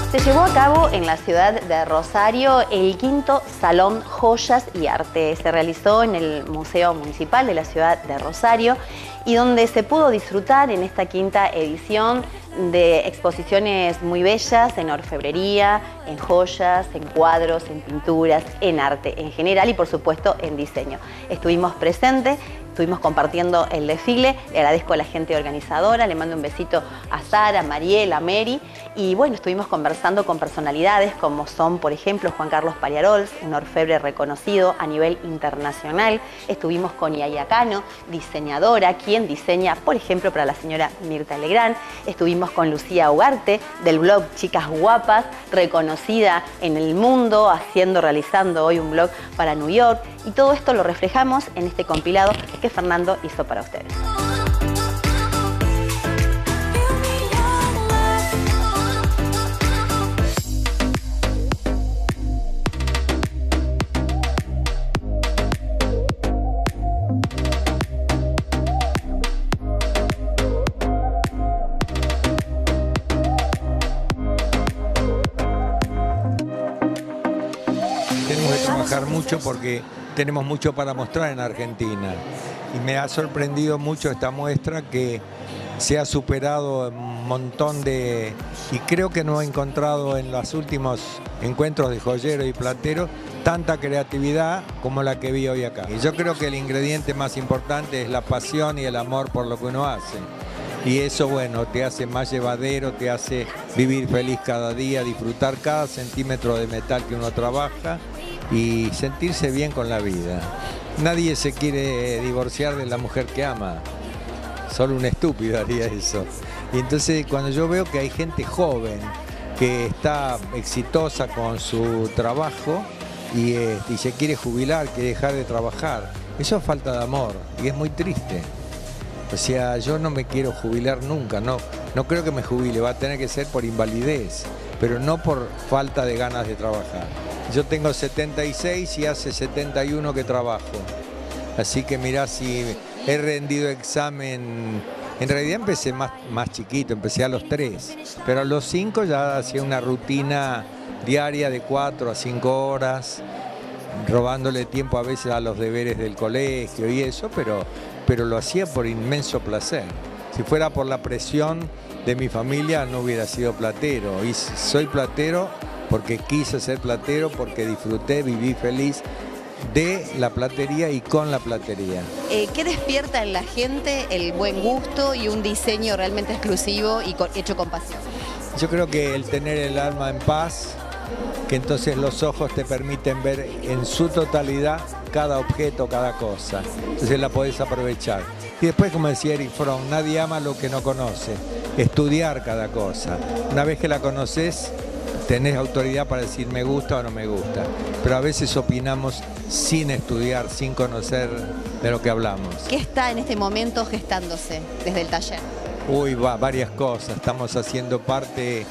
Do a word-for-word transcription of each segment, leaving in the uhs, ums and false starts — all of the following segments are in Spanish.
Se llevó a cabo en la ciudad de Rosario el quinto Salón Joyas y Arte. Se realizó en el Museo Municipal de la ciudad de Rosario y donde se pudo disfrutar en esta quinta edición de exposiciones muy bellas en orfebrería, en joyas, en cuadros, en pinturas, en arte en general y por supuesto en diseño. Estuvimos presentes, estuvimos compartiendo el desfile, le agradezco a la gente organizadora, le mando un besito a Sara, a Mariel, a Mary y bueno, estuvimos conversando con personalidades como son, por ejemplo, Juan Carlos Pagliarols, un orfebre reconocido a nivel internacional. Estuvimos con Yaya Cano, diseñadora, quien diseña, por ejemplo, para la señora Mirta Legrand. Estuvimos con Lucía Ugarte, del blog Chicas Guapas, reconocida en el mundo, haciendo, realizando hoy un blog para New York. Y todo esto lo reflejamos en este compilado que Fernando hizo para ustedes. Tenemos que trabajar mucho porque tenemos mucho para mostrar en Argentina y me ha sorprendido mucho esta muestra que se ha superado un montón de... y creo que no he encontrado en los últimos encuentros de joyeros y plateros tanta creatividad como la que vi hoy acá. Y yo creo que el ingrediente más importante es la pasión y el amor por lo que uno hace. Y eso, bueno, te hace más llevadero, te hace vivir feliz cada día, disfrutar cada centímetro de metal que uno trabaja y sentirse bien con la vida. Nadie se quiere divorciar de la mujer que ama. Solo un estúpido haría eso. Y entonces cuando yo veo que hay gente joven que está exitosa con su trabajo y, eh, y se quiere jubilar, quiere dejar de trabajar, eso es falta de amor y es muy triste. O sea, yo no me quiero jubilar nunca, no, no creo que me jubile, va a tener que ser por invalidez, pero no por falta de ganas de trabajar. Yo tengo setenta y seis y hace setenta y uno que trabajo, así que mirá, si he rendido examen, en realidad empecé más, más chiquito, empecé a los tres, pero a los cinco ya hacía una rutina diaria de cuatro a cinco horas, robándole tiempo a veces a los deberes del colegio y eso, pero... pero lo hacía por inmenso placer. Si fuera por la presión de mi familia no hubiera sido platero. Y soy platero porque quise ser platero, porque disfruté, viví feliz de la platería y con la platería. Eh, ¿Qué despierta en la gente el buen gusto y un diseño realmente exclusivo y con, hecho con pasión? Yo creo que el tener el alma en paz, que entonces los ojos te permiten ver en su totalidad cada objeto, cada cosa. Entonces la podés aprovechar. Y después, como decía Erich Fromm, nadie ama lo que no conoce. Estudiar cada cosa. Una vez que la conoces, tenés autoridad para decir me gusta o no me gusta. Pero a veces opinamos sin estudiar, sin conocer de lo que hablamos. ¿Qué está en este momento gestándose desde el taller? Uy, va, varias cosas. Estamos haciendo parte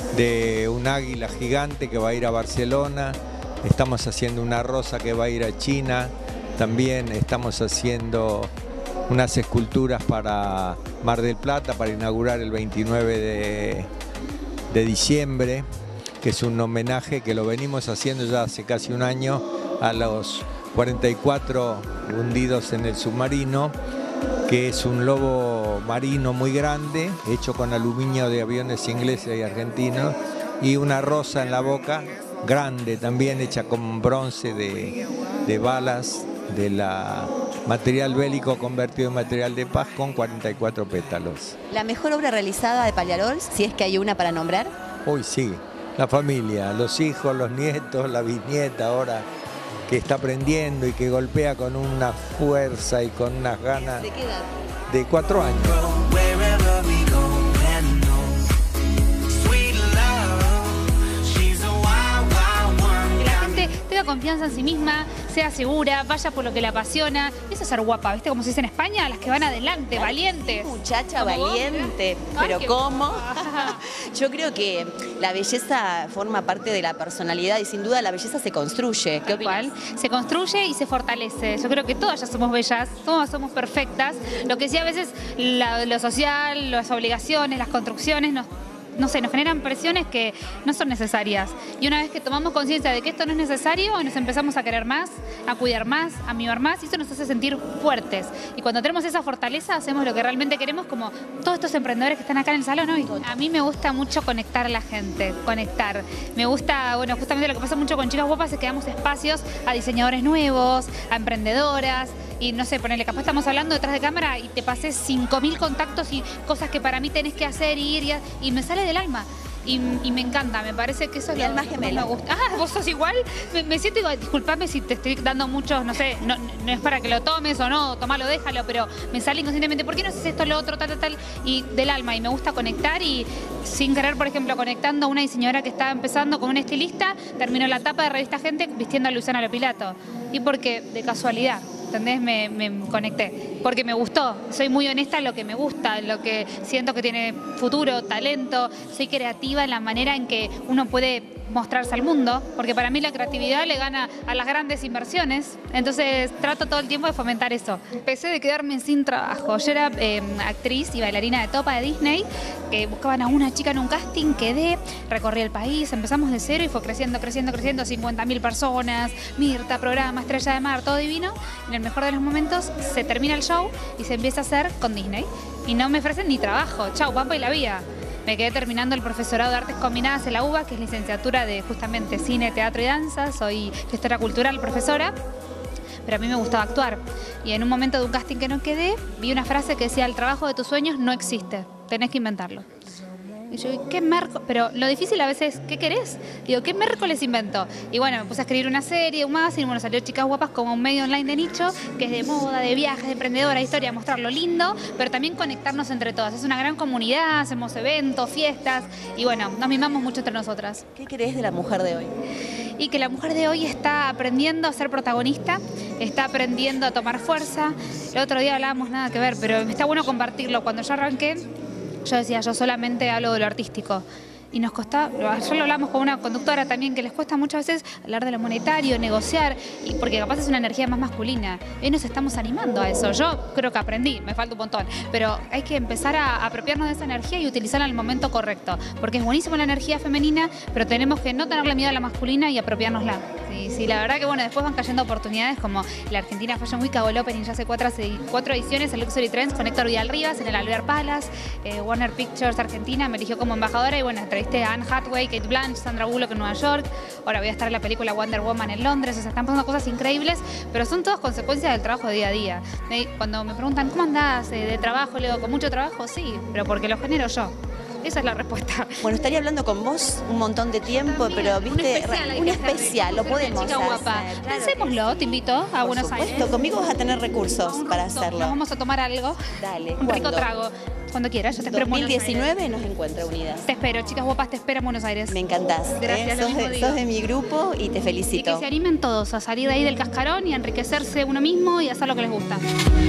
de un águila gigante que va a ir a Barcelona. Estamos haciendo una rosa que va a ir a China. También estamos haciendo unas esculturas para Mar del Plata para inaugurar el veintinueve de, de diciembre, que es un homenaje que lo venimos haciendo ya hace casi un año a los cuarenta y cuatro hundidos en el submarino, que es un lobo marino muy grande, hecho con aluminio de aviones ingleses y argentinos, y una rosa en la boca, grande también, hecha con bronce de, de balas de la material bélico convertido en material de paz con cuarenta y cuatro pétalos. ¿La mejor obra realizada de Pagliarols, si es que hay una para nombrar? Uy, sí, la familia, los hijos, los nietos, la bisnieta ahora que está aprendiendo y que golpea con una fuerza y con unas ganas. ¿De qué edad? De cuatro años. Tenga confianza en sí misma, sea segura, vaya por lo que le apasiona. Eso es ser guapa, ¿viste? Como se dice en España, las que van adelante, Ay, valientes. Muchacha ¿Como valiente, vos? pero Ay, ¿cómo? guapa. Yo creo que la belleza forma parte de la personalidad y sin duda la belleza se construye. ¿Qué opinas? Igual, se construye y se fortalece. Yo creo que todas ya somos bellas, todas somos perfectas. Lo que sí a veces la- lo social, las obligaciones, las construcciones nos no sé, nos generan presiones que no son necesarias. Y una vez que tomamos conciencia de que esto no es necesario, nos empezamos a querer más, a cuidar más, a mimar más, y eso nos hace sentir fuertes. Y cuando tenemos esa fortaleza, hacemos lo que realmente queremos, como todos estos emprendedores que están acá en el salón hoy. A mí me gusta mucho conectar a la gente, conectar. Me gusta, bueno, justamente lo que pasa mucho con Chicas Guapas es que damos espacios a diseñadores nuevos, a emprendedoras. Y no sé, ponele, capaz estamos hablando detrás de cámara y te pasé cinco mil contactos y cosas que para mí tenés que hacer y ir y, y me sale del alma. Y, y me encanta, me parece que eso es lo alma gemela. Me gusta. Ah, ¿vos sos igual? Me, me siento igual, disculpame si te estoy dando muchos, no sé, no, no es para que lo tomes o no, tomalo, déjalo, pero me sale inconscientemente, ¿por qué no haces esto, lo otro, tal, tal, tal? Y del alma, y me gusta conectar y sin querer, por ejemplo, conectando a una diseñadora que estaba empezando con un estilista, terminó la tapa de Revista Gente vistiendo a Luciana Lopilato. Y porque, de casualidad. ¿Entendés? Me, me conecté, porque me gustó, soy muy honesta en lo que me gusta, en lo que siento que tiene futuro, talento, soy creativa en la manera en que uno puede mostrarse al mundo, porque para mí la creatividad le gana a las grandes inversiones, entonces trato todo el tiempo de fomentar eso. Empecé de quedarme sin trabajo, yo era eh, actriz y bailarina de topa de Disney, que buscaban a una chica en un casting, quedé, recorrí el país, empezamos de cero y fue creciendo, creciendo, creciendo, cincuenta mil personas, Mirta, programa, Estrella de Mar, todo divino. En el mejor de los momentos se termina el show y se empieza a hacer con Disney y no me ofrecen ni trabajo, chau, pampa y la vía. Me quedé terminando el profesorado de Artes Combinadas en la U B A, que es licenciatura de justamente cine, teatro y danza. Soy gestora cultural, profesora, pero a mí me gustaba actuar. Y en un momento de un casting que no quedé, vi una frase que decía: el trabajo de tus sueños no existe, tenés que inventarlo. Y yo, ¿qué miércoles? Pero lo difícil a veces, ¿qué querés? Digo, ¿qué miércoles invento? Y bueno, me puse a escribir una serie, un magazine, y bueno, salió Chicas Guapas como un medio online de nicho, que es de moda, de viajes, de emprendedora, de historia, mostrar lo lindo, pero también conectarnos entre todas. Es una gran comunidad, hacemos eventos, fiestas, y bueno, nos mimamos mucho entre nosotras. ¿Qué crees de la mujer de hoy? Y que la mujer de hoy está aprendiendo a ser protagonista, está aprendiendo a tomar fuerza. El otro día hablábamos, nada que ver, pero está bueno compartirlo. Cuando yo arranqué, yo decía, yo solamente hablo de lo artístico. Y nos costaba, ayer lo hablamos con una conductora también, que les cuesta muchas veces hablar de lo monetario, negociar, y porque capaz es una energía más masculina. Hoy nos estamos animando a eso. Yo creo que aprendí, me falta un montón, pero hay que empezar a apropiarnos de esa energía y utilizarla en el momento correcto, porque es buenísima la energía femenina, pero tenemos que no tenerle miedo a la masculina y apropiárnosla. Sí, sí, la verdad que bueno, después van cayendo oportunidades como la Argentina Fashion Week, Cabo Opening, ya hace cuatro, cuatro ediciones, el Luxury Trends con Héctor Vidal Rivas en el Alvear Palace, eh, Warner Pictures Argentina me eligió como embajadora y bueno, entrevisté a Anne Hathaway, Kate Blanchett, Sandra Bullock en Nueva York, ahora voy a estar en la película Wonder Woman en Londres, o sea, están pasando cosas increíbles, pero son todas consecuencias del trabajo de día a día. Cuando me preguntan, ¿cómo andás de trabajo? Le digo, ¿con mucho trabajo? Sí, pero porque lo genero yo. Esa es la respuesta. Bueno, estaría hablando con vos un montón de tiempo, también, pero viste, un especial, un especial lo podemos Chica guapa. hacer. Claro, Pensémoslo, te invito a por Buenos supuesto, Aires. Conmigo vas a tener recursos un para gusto. hacerlo. Nos vamos a tomar algo. Dale. Un rico ¿Cuándo? trago. Cuando quieras, yo te espero en Buenos Aires. dos mil diecinueve nos encuentra unidas. Te espero, Chicas Guapas, te espero en Buenos Aires. Me encantás. Gracias, ¿eh? lo sos, mismo de, digo. sos de mi grupo y te felicito. Y que se animen todos a salir de ahí del cascarón y a enriquecerse uno mismo y a hacer lo que les gusta.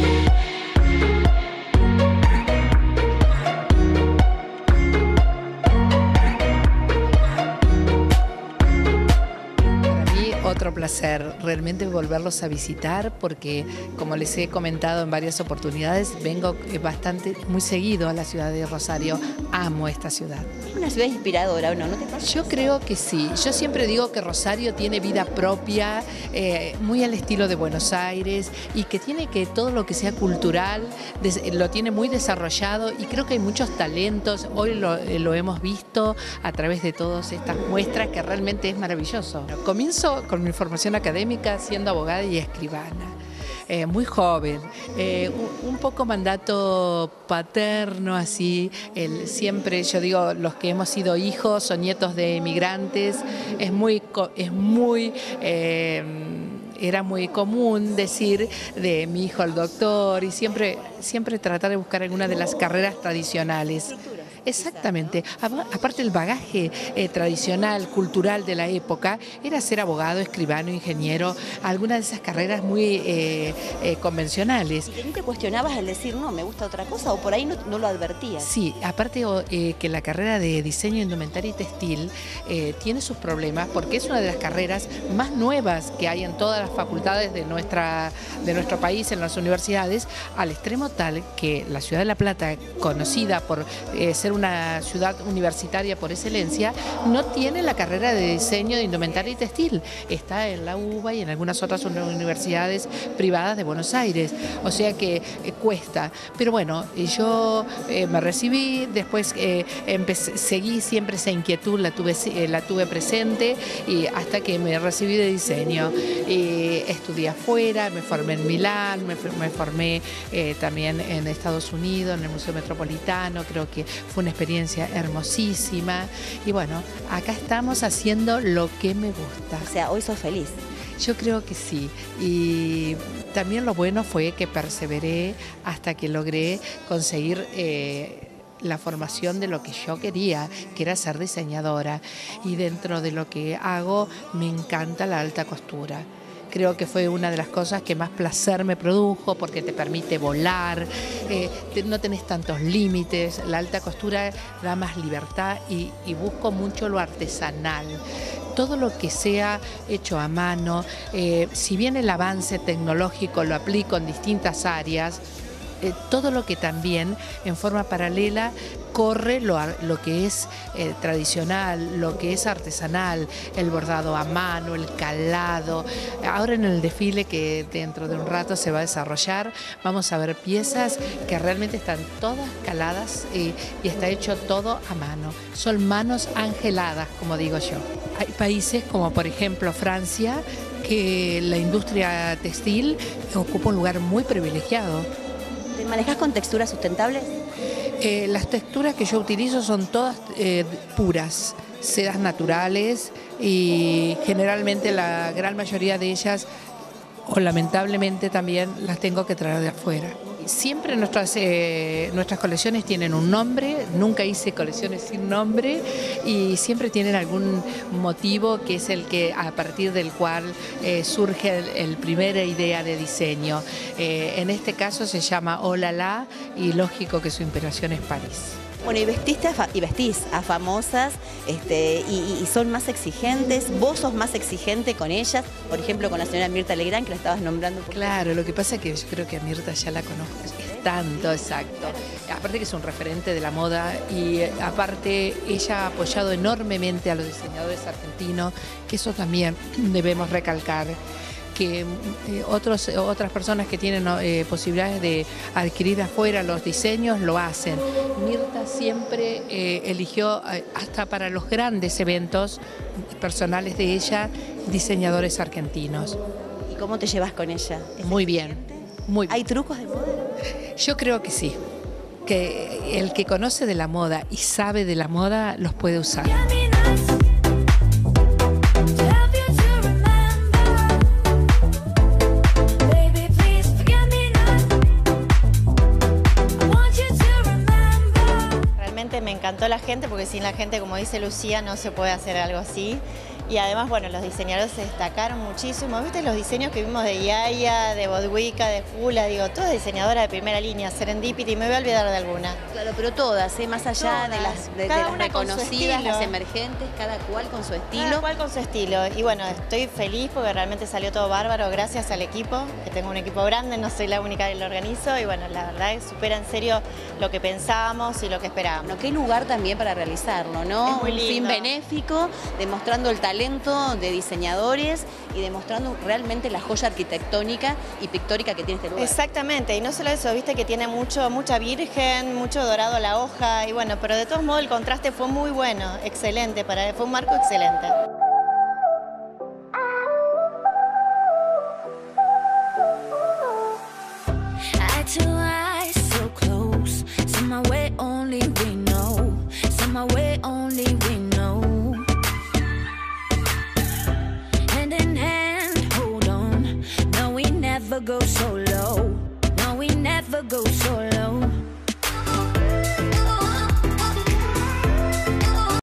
Otro placer, realmente volverlos a visitar porque, como les he comentado en varias oportunidades, vengo bastante, muy seguido a la ciudad de Rosario. Amo esta ciudad. Es una ciudad inspiradora, ¿o no? ¿No te pasa? Yo creo que sí. Yo siempre digo que Rosario tiene vida propia, eh, muy al estilo de Buenos Aires, y que tiene que todo lo que sea cultural, lo tiene muy desarrollado, y creo que hay muchos talentos. Hoy lo, lo hemos visto a través de todas estas muestras, que realmente es maravilloso. Comienzo con mi formación académica siendo abogada y escribana. Eh, muy joven, eh, un, un poco mandato paterno, así, el, siempre yo digo, los que hemos sido hijos o nietos de emigrantes, es muy, es muy eh, era muy común decir de mi hijo el doctor, y siempre, siempre tratar de buscar alguna de las carreras tradicionales. Exactamente. Aparte, el bagaje eh, tradicional, cultural de la época era ser abogado, escribano, ingeniero, algunas de esas carreras muy eh, eh, convencionales. ¿Y que te cuestionabas al decir, no, me gusta otra cosa, o por ahí no, no lo advertías? Sí, aparte eh, que la carrera de diseño, indumentaria y textil eh, tiene sus problemas, porque es una de las carreras más nuevas que hay en todas las facultades de, nuestra, de nuestro país, en las universidades, al extremo tal que la ciudad de La Plata, conocida por eh, ser ser una ciudad universitaria por excelencia, no tiene la carrera de diseño de indumentaria y textil. Está en la U B A y en algunas otras universidades privadas de Buenos Aires, o sea que eh, cuesta. Pero bueno, yo eh, me recibí, después eh, empecé, seguí siempre esa inquietud, la tuve, eh, la tuve presente y hasta que me recibí de diseño. Eh, estudié afuera, me formé en Milán, me, me formé eh, también en Estados Unidos, en el Museo Metropolitano, creo que fue una experiencia hermosísima y bueno, acá estamos haciendo lo que me gusta. O sea, hoy sos feliz. Yo creo que sí, y también lo bueno fue que perseveré hasta que logré conseguir eh, la formación de lo que yo quería, que era ser diseñadora, y dentro de lo que hago me encanta la alta costura. Creo que fue una de las cosas que más placer me produjo porque te permite volar, eh, te, no tenés tantos límites, la alta costura da más libertad y, y busco mucho lo artesanal. Todo lo que sea hecho a mano, eh, si bien el avance tecnológico lo aplico en distintas áreas, eh, todo lo que también en forma paralela corre lo, lo que es eh, tradicional, lo que es artesanal, el bordado a mano, el calado. Ahora en el desfile que dentro de un rato se va a desarrollar, vamos a ver piezas que realmente están todas caladas y, y está hecho todo a mano. Son manos angeladas, como digo yo. Hay países como por ejemplo Francia, que la industria textil ocupa un lugar muy privilegiado. ¿Te manejas con texturas sustentables? Eh, las texturas que yo utilizo son todas eh, puras, sedas naturales y generalmente la gran mayoría de ellas, o lamentablemente también, las tengo que traer de afuera. Siempre nuestras, eh, nuestras colecciones tienen un nombre, nunca hice colecciones sin nombre y siempre tienen algún motivo que es el que a partir del cual eh, surge el, el primera idea de diseño. Eh, en este caso se llama Hola La y lógico que su inspiración es París. Bueno, y vestiste a y vestís a famosas este, y, y son más exigentes, vos sos más exigente con ellas, por ejemplo con la señora Mirta Legrand, que la estabas nombrando. Claro, lo que pasa es que yo creo que a Mirta ya la conozco, es tanto, exacto. Aparte que es un referente de la moda y aparte ella ha apoyado enormemente a los diseñadores argentinos, que eso también debemos recalcar. Que eh, otros, otras personas que tienen eh, posibilidades de adquirir afuera los diseños lo hacen. Mirta siempre eh, eligió, eh, hasta para los grandes eventos personales de ella, diseñadores argentinos. ¿Y cómo te llevas con ella? Muy bien, muy bien. ¿Hay trucos de moda? Yo creo que sí, que el que conoce de la moda y sabe de la moda los puede usar. Me encantó la gente porque sin la gente, como dice Lucía, no se puede hacer algo así. Y además, bueno, los diseñadores se destacaron muchísimo. ¿Viste los diseños que vimos de Yaya, de Bodwica, de Fula? Digo, todas diseñadoras de primera línea, Serendipity, me voy a olvidar de alguna. Claro, pero todas, ¿eh? Más allá Todas. de las, de, de Cada las una con su reconocidas, estilo. las emergentes, cada cual con su estilo. Cada cual con su estilo. Y bueno, estoy feliz porque realmente salió todo bárbaro gracias al equipo, que tengo un equipo grande, no soy la única que lo organizo. Y bueno, la verdad es que supera en serio lo que pensábamos y lo que esperábamos. Bueno, qué lugar también para realizarlo, ¿no? Es muy un fin lindo. benéfico, demostrando el talento de diseñadores y demostrando realmente la joya arquitectónica y pictórica que tiene este lugar. Exactamente, y no solo eso, viste que tiene mucho, mucha virgen, mucho dorado a la hoja, y bueno, pero de todos modos el contraste fue muy bueno, excelente, para, fue un marco excelente. Go so low, no, we never go so low.